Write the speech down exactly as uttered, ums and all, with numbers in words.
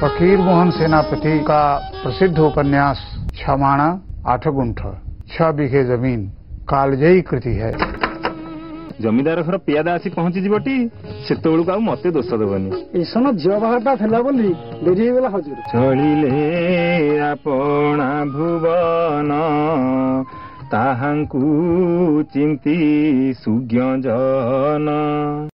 फकीर मोहन सेनापति का प्रसिद्ध उपन्यास छमाणा आठ गुंठ छह बीघे जमीन कालजयी कृति है। जमीदार घर पियादा आसी पहुंची जीवटी सेतेबेलू आ मते दोष देबनी ईसन झील बाहाटा थिला बोली डेरी गला हजूर चलिले आपणा भुवन ताहांकु चिंती सुज्ञ जन।